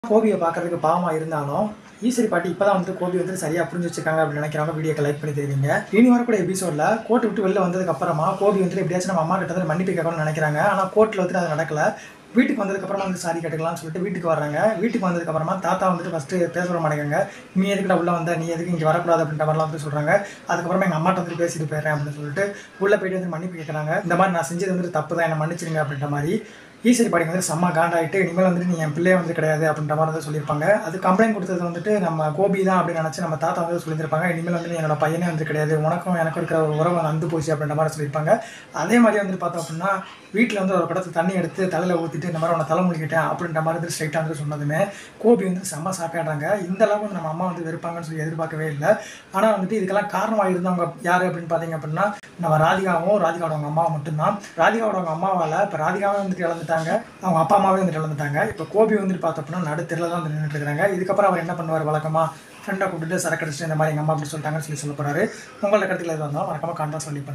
கோபியை பார்க்கறதுக்கு பாவமா இருந்தாலும், ஈஸ்வரி பாட்டி இப்பதான் வந்து கோபி வந்து சரியா புரிஞ்சு வச்சிருக்காங்க அப்படின்னு நினைக்கிறவங்க வீடியோக்கு லைக் பண்ணி தெரிவிங்க. இனி வரக்கூடிய எபிசோட்ல கோர்ட் விட்டு வெளில வந்ததுக்கு அப்புறமா கோபி வந்து எப்படியாச்சும் நம்ம அம்மா கிட்ட வந்து மன்னிப்பு கேட்கணும்னு நினைக்கிறாங்க. ஆனா கோர்ட்ல வந்து அது நடக்கல. வீட்டுக்கு வந்ததுக்கு அப்புறமா வந்து சாரி கேட்டுக்கலாம்னு சொல்லிட்டு வீட்டுக்கு வர்றாங்க. வீட்டுக்கு வந்ததுக்கு அப்புறமா தாத்தா வந்துட்டு ஃபர்ஸ்ட் பேச விட மாட்டேங்காங்க. நீ எதுக்குடா உள்ள வந்த, நீ எதுக்கு இங்க வரக்கூடாது அப்படின்ற மாதிரிலாம் வந்து சொல்றாங்க. அதுக்கப்புறமா எங்க அம்மாட்ட வந்து பேசிட்டு போயிடுறேன் அப்படின்னு சொல்லிட்டு உள்ள போயிட்டு வந்து மன்னிப்பு கேட்கறாங்க. இந்த மாதிரி நான் செஞ்சது வந்து தப்பு தான், என்ன மன்னிச்சிருங்க அப்படின்ற மாதிரி. ஈஸ்வரி பாட்டிக்கு வந்து செம்ம காண்டாயிட்டு, இனிமேல் வந்துட்டு நீ என் பிள்ளையே வந்து கிடையாது அப்படின்ற மாதிரி வந்து சொல்லியிருப்பாங்க. அது கம்ப்ளைண்ட் கொடுத்தது வந்துட்டு நம்ம கோபி தான் அப்படின்னு நினச்சி நம்ம தாத்தா வந்து சொல்லியிருப்பாங்க. இனிமேல் வந்து நீ என்னோட பையனே வந்து கிடையாது, உனக்கும் எனக்கும் இருக்கிற ஒரு உறவு நந்து போச்சு அப்படின்ற மாதிரி சொல்லியிருப்பாங்க. அதே மாதிரி வந்துட்டு பார்த்தோம் அப்படின்னா வீட்டில் வந்து ஒரு குடத்தை தண்ணி எடுத்து தலையில் ஊற்றிட்டு இந்த மாதிரி உன்னை தலை முழுகிட்டேன் அப்படின்ற மாதிரி வந்து ஸ்ட்ரைட்டாக வந்து சொன்னதுமே கோபி வந்து செம்ம சாக்காடுறாங்க. இந்த அளவுக்கு வந்து நம்ம அம்மா வந்து வெறுப்பாங்கன்னு சொல்லி எதிர்பார்க்கவே இல்லை. ஆனால் வந்துட்டு இதுக்கெல்லாம் காரணமாக இருந்தவங்க யார் அப்படின்னு பார்த்தீங்க அப்படின்னா நம்ம ராதிகாவும் ராதிகாவோட அவங்க அம்மாவும் மட்டும்தான். ராதிகாவோட அவங்க அம்மாவால் இப்போ ராதிகாவே வந்துட்டு இழந்துட்டாங்க, அவங்க அப்பா அம்மாவே வந்துட்டு இழந்துட்டாங்க. இப்போ கோபி வந்துட்டு பார்த்தோம் அப்படின்னா நடுத்தெருவில் தான் வந்து நின்றுட்டு இருக்கிறாங்க. இதுக்கப்புறம் அவர் என்ன பண்ணுவார், வழக்கமாக ஃப்ரெண்டை கூப்பிட்டு சரக்கு அடிச்சுட்டு இந்த மாதிரி எங்கள் அம்மா அப்படி சொல்லிட்டாங்கன்னு சொல்லி சொல்ல போகிறாரு. உங்களோட கருத்தில் எது வந்தாலும் மறக்காம கான்டாக்ட் சொல்லி